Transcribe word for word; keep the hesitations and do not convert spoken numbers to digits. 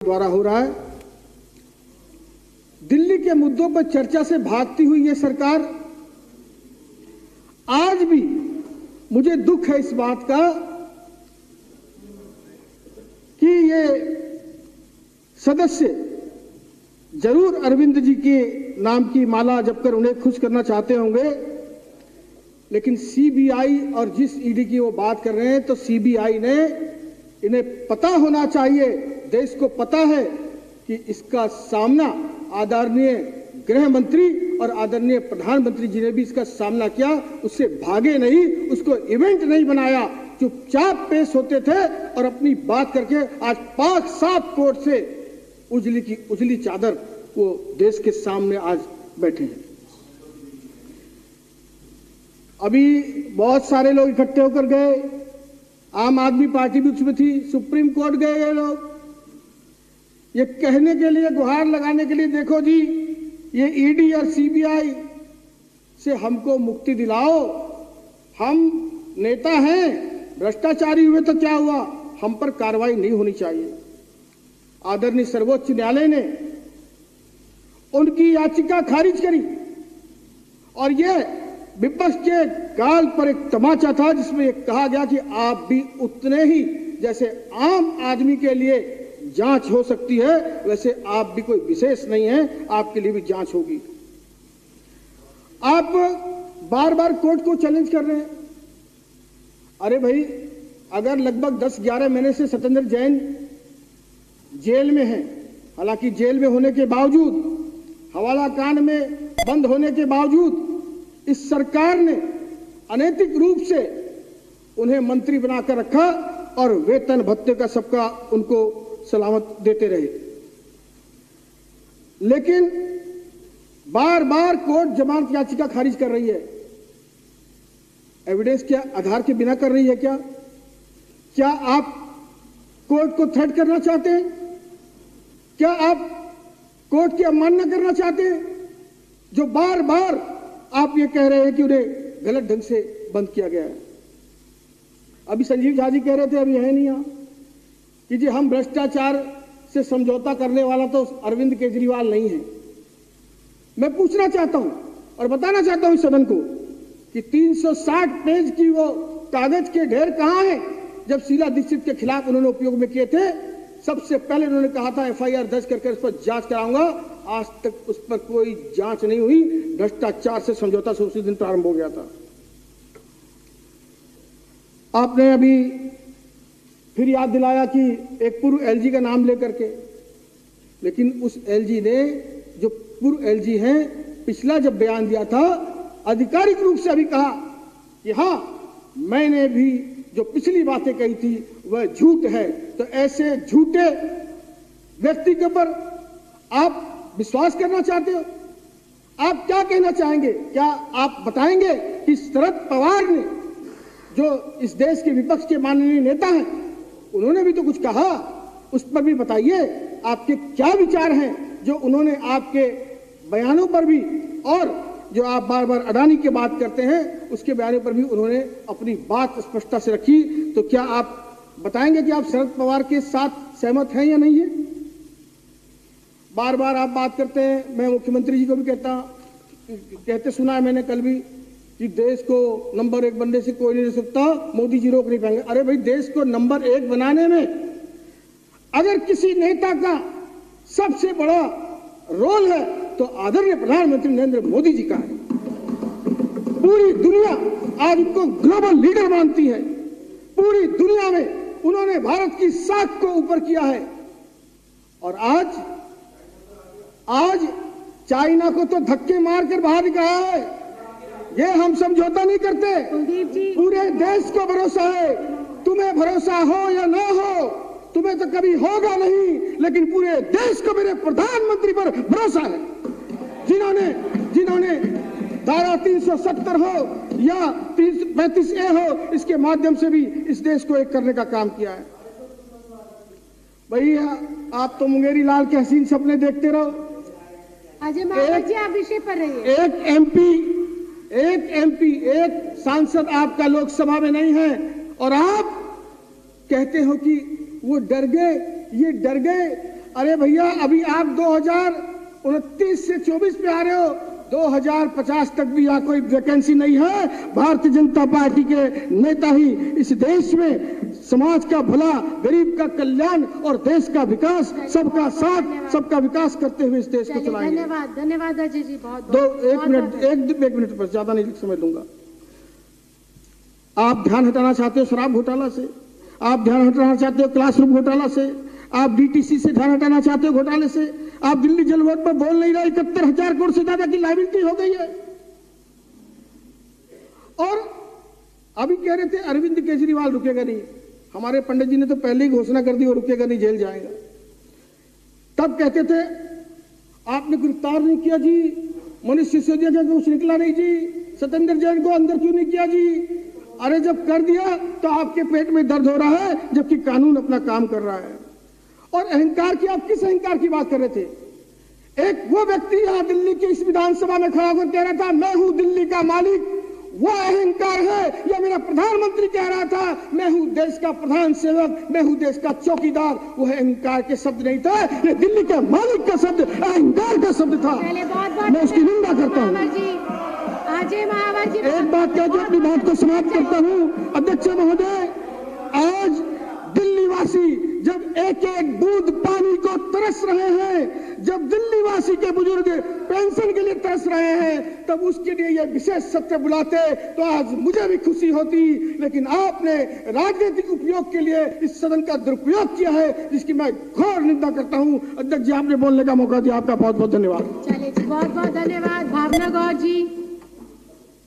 द्वारा हो रहा है। दिल्ली के मुद्दों पर चर्चा से भागती हुई ये सरकार आज भी, मुझे दुख है इस बात का कि ये सदस्य जरूर अरविंद जी के नाम की माला जपकर उन्हें खुश करना चाहते होंगे, लेकिन सीबीआई और जिस ईडी की वो बात कर रहे हैं, तो सीबीआई ने, इन्हें पता होना चाहिए, देश को पता है कि इसका सामना आदरणीय गृह मंत्री और आदरणीय प्रधानमंत्री जी ने भी इसका सामना किया, उससे भागे नहीं, उसको इवेंट नहीं बनाया, चुपचाप पेश होते थे और अपनी बात करके आज पाक साफ कोर्ट से उजली की उजली चादर वो देश के सामने आज बैठे हैं। अभी बहुत सारे लोग इकट्ठे होकर गए, आम आदमी पार्टी भी उसमें थी, सुप्रीम कोर्ट गए ये लोग, ये कहने के लिए, गुहार लगाने के लिए, देखो जी ये ईडी और सीबीआई से हमको मुक्ति दिलाओ, हम नेता हैं, भ्रष्टाचारी हुए तो क्या हुआ, हम पर कार्रवाई नहीं होनी चाहिए। आदरणीय सर्वोच्च न्यायालय ने उनकी याचिका खारिज करी और यह विपक्ष के गाल पर एक तमाचा था, जिसमें यह कहा गया कि आप भी उतने ही, जैसे आम आदमी के लिए जांच हो सकती है, वैसे आप भी कोई विशेष नहीं है, आपके लिए भी जांच होगी। आप बार बार कोर्ट को चैलेंज कर रहे हैं। अरे भाई, अगर लगभग दस ग्यारह महीने से सत्येंद्र जैन जेल में हैं, हालांकि जेल में होने के बावजूद, हवाला कांड में बंद होने के बावजूद, इस सरकार ने अनैतिक रूप से उन्हें मंत्री बनाकर रखा और वेतन भत्ते का सबका उनको सलामत देते रहे, लेकिन बार बार कोर्ट जमानत याचिका खारिज कर रही है। एविडेंस के आधार के बिना कर रही है क्या? क्या आप कोर्ट को थ्रेट करना चाहते हैं? क्या आप कोर्ट की अवमानना करना चाहते हैं, जो बार बार आप ये कह रहे हैं कि उन्हें गलत ढंग से बंद किया गया है? अभी संजीव झा जी कह रहे थे, अभी है नहीं यहां, कि जी हम भ्रष्टाचार से समझौता करने वाला तो अरविंद केजरीवाल नहीं है। मैं पूछना चाहता हूं और बताना चाहता हूं इस सदन को कि तीन सौ साठ पेज की वो कागज के ढेर कहां है, जब शीला दीक्षित के खिलाफ उन्होंने उपयोग में किए थे। सबसे पहले उन्होंने कहा था एफआईआर दर्ज करके उस पर जांच कराऊंगा, आज तक उस पर कोई जांच नहीं हुई। भ्रष्टाचार से समझौता से उसी दिन प्रारंभ हो गया था। आपने अभी फिर याद दिलाया कि एक पूर्व एलजी का नाम लेकर के, लेकिन उस एलजी ने, जो पूर्व एलजी हैं, पिछला जब बयान दिया था, आधिकारिक रूप से अभी कहा कि हां, मैंने भी जो पिछली बातें कही थी वह झूठ है। तो ऐसे झूठे व्यक्ति के ऊपर आप विश्वास करना चाहते हो? आप क्या कहना चाहेंगे? क्या आप बताएंगे कि शरद पवार ने, जो इस देश के विपक्ष के माननीय नेता हैं, उन्होंने भी तो कुछ कहा, उस पर भी बताइए आपके क्या विचार हैं, जो उन्होंने आपके बयानों पर भी, और जो आप बार बार अडानी की बात करते हैं उसके बयानों पर भी उन्होंने अपनी बात स्पष्टता से रखी। तो क्या आप बताएंगे कि आप शरद पवार के साथ सहमत हैं या नहीं है? बार बार आप बात करते हैं, मैं मुख्यमंत्री जी को भी कहता कहते सुना है मैंने कल भी, कि देश को नंबर एक बनने से कोई नहीं रोक सकता, मोदी जी रोक नहीं पाएंगे। अरे भाई, देश को नंबर एक बनाने में अगर किसी नेता का सबसे बड़ा रोल है तो आदरणीय प्रधानमंत्री नरेंद्र मोदी जी का है। पूरी दुनिया आज उनको ग्लोबल लीडर मानती है। पूरी दुनिया में उन्होंने भारत की साख को ऊपर किया है। और आज आज चाइना को तो धक्के मारकर बाहर निकाला है। ये हम समझौता नहीं करते। पूरे देश को भरोसा है। तुम्हें भरोसा हो या ना हो, तुम्हें तो कभी होगा नहीं, लेकिन पूरे देश को मेरे प्रधानमंत्री पर भरोसा है, जिन्होंने जिन्होंने धारा तीन सौ सत्तर हो या तीन सौ पैंतीस ए हो, इसके माध्यम से भी इस देश को एक करने का काम किया है। भैया, आप तो मुंगेरी लाल के हसीन सपने देखते रहो। एक, आप विषय पर रहिए। एक एमपी एक एमपी एक सांसद आपका लोकसभा में नहीं है, और आप कहते हो कि वो डर गए, ये डर गए। अरे भैया अभी आप दो हजार उनतीस से चौबीस पे आ रहे हो, दो हजार पचास तक भी यहाँ कोई वैकेंसी नहीं है। भारतीय जनता पार्टी के नेता ही इस देश में समाज का भला, गरीब का कल्याण और देश का विकास, सबका साथ, सबका विकास करते हुए इस देश को चलाएंगे। धन्यवाद, धन्यवाद अजय जी, बहुत दो एक मिनट एक एक मिनट बस, ज्यादा नहीं समय लूंगा। आप ध्यान हटाना चाहते हो शराब घोटाला से, आप ध्यान हटाना चाहते हो क्लासरूम घोटाला से, आप डीटीसी से ध्यान हटाना चाहते हो घोटाले से, आप दिल्ली जल बोर्ड पर बोल नहीं रहे। इकहत्तर हजार करोड़ से ज्यादा की लायबिलिटी हो गई है। और अभी कह रहे थे अरविंद केजरीवाल रुकेगा नहीं, हमारे पंडित जी ने तो पहले ही घोषणा कर दी वो रुकेगा नहीं, जेल जाएगा। तब कहते थे आपने गिरफ्तार नहीं किया जी, मनीष सिसोदिया का कुछ निकला नहीं जी, सत्येंद्र जैन को अंदर क्यों नहीं किया जी। अरे जब कर दिया तो आपके पेट में दर्द हो रहा है, जबकि कानून अपना काम कर रहा है। और अहंकार की, आप किस अहंकार की बात कर रहे थे? एक वो व्यक्ति यहां दिल्ली की इस विधानसभा में खड़ा होकर कह रहा था मैं हूं दिल्ली का मालिक, वो अहंकार है। या मेरा प्रधानमंत्री कह रहा था मैं हूं देश का प्रधान सेवक, मैं हूं देश का चौकीदार। वो अहंकार के शब्द नहीं था, ये दिल्ली के मालिक का शब्द, अहंकार का शब्द था। मैं उसकी निंदा करता हूँ। एक बात कह के अपनी बात को समाप्त करता हूँ। अध्यक्ष महोदय, आज दिल्ली वासी जब एक एक बूंद पानी को तरस रहे हैं, जब दिल्ली वासी के बुजुर्ग पेंशन के लिए तरस रहे हैं, तब उसके लिए ये विशेष सत्र बुलाते तो आज मुझे भी खुशी होती। लेकिन आपने राजनीतिक उपयोग के लिए इस सदन का दुरुपयोग किया है, जिसकी मैं घोर निंदा करता हूं। अध्यक्ष जी, आपने बोलने का मौका दिया, आपका बहुत बहुत धन्यवाद। चलिए जी, बहुत बहुत धन्यवाद। भावना गौर जी।